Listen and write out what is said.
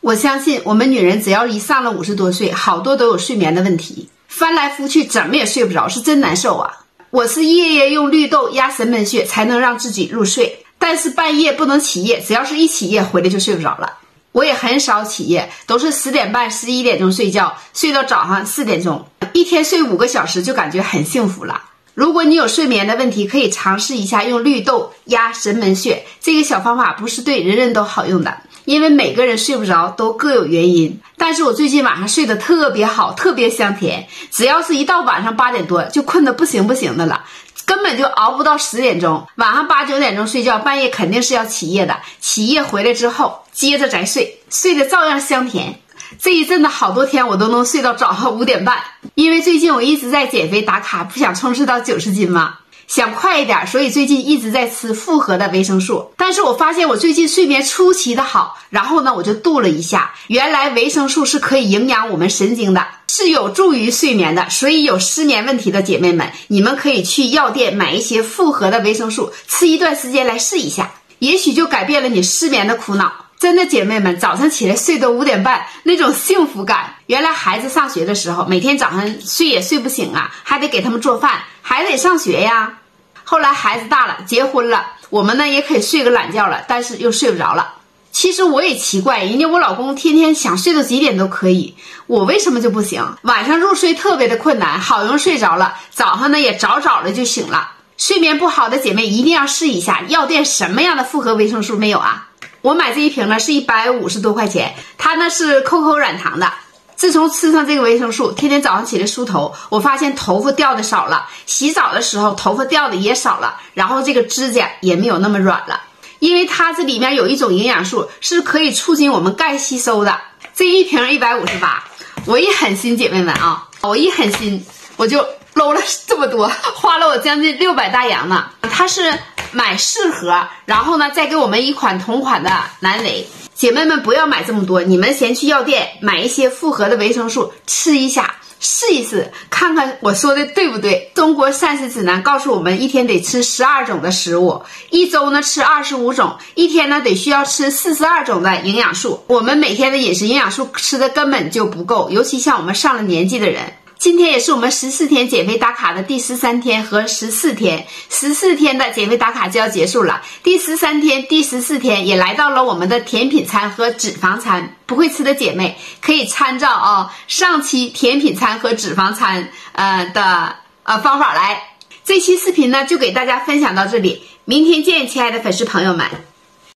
我相信我们女人只要一上了50多岁，好多都有睡眠的问题，翻来覆去怎么也睡不着，是真难受啊。我是夜夜用绿豆压神门穴才能让自己入睡，但是半夜不能起夜，只要是一起夜回来就睡不着了。我也很少起夜，都是10点半、11点钟睡觉，睡到早上4点钟，一天睡5个小时就感觉很幸福了。如果你有睡眠的问题，可以尝试一下用绿豆压神门穴，这个小方法不是对人人都好用的，因为每个人睡不着都各有原因。但是我最近晚上睡得特别好，特别香甜，只要是一到晚上8点多就困得不行不行的了，根本就熬不到10点钟，晚上8、9点钟睡觉，半夜肯定是要起夜的，起夜回来之后接着再睡，睡得照样香甜。这一阵子好多天我都能睡到早上5点半，因为最近我一直在减肥打卡，不想冲刺到90斤嘛，想快一点，所以最近一直在吃复合的维生素。但是我发现我最近睡眠出奇的好，然后呢我就度了一下，原来维生素是可以营养我们神经的，是有助于睡眠的，所以有失眠问题的姐妹们，你们可以去药店买一些复合的维生素，吃一段时间来试一下，也许就改变了你失眠的苦恼。真的姐妹们，早上起来睡到5点半，那种幸福感。原来孩子上学的时候，每天早上睡也睡不醒啊，还得给他们做饭，还得上学呀。后来孩子大了，结婚了，我们呢也可以睡个懒觉了，但是又睡不着了。其实我也奇怪，人家我老公天天想睡到几点都可以，我为什么就不行？晚上入睡特别的困难，好容易睡着了，早上呢也早的就醒了。睡眠不好的姐妹一定要试一下，药店什么样的复合维生素没有啊？我买这一瓶呢是150多块钱，它呢是COCO软糖的。自从吃上这个维生素，天天早上起来梳头，我发现头发掉的少了，洗澡的时候头发掉的也少了，然后这个指甲也没有那么软了。因为它这里面有一种营养素是可以促进我们钙吸收的。这一瓶158，我一狠心姐妹们啊，我一狠心我就搂了这么多，花了我将近600大洋呢。它是买4盒，然后呢再给我们一款同款的南维。姐妹们不要买这么多，你们先去药店买一些复合的维生素吃一下，试一试，看看我说的对不对。中国膳食指南告诉我们，一天得吃12种的食物，一周呢吃25种，一天呢得需要吃42种的营养素。我们每天的饮食营养素吃的根本就不够，尤其像我们上了年纪的人。今天也是我们14天减肥打卡的第13天和14天，14天的减肥打卡就要结束了。第13天、第14天也来到了我们的甜品餐和脂肪餐。不会吃的姐妹可以参照上期甜品餐和脂肪餐的方法来。这期视频呢就给大家分享到这里，明天见，亲爱的粉丝朋友们。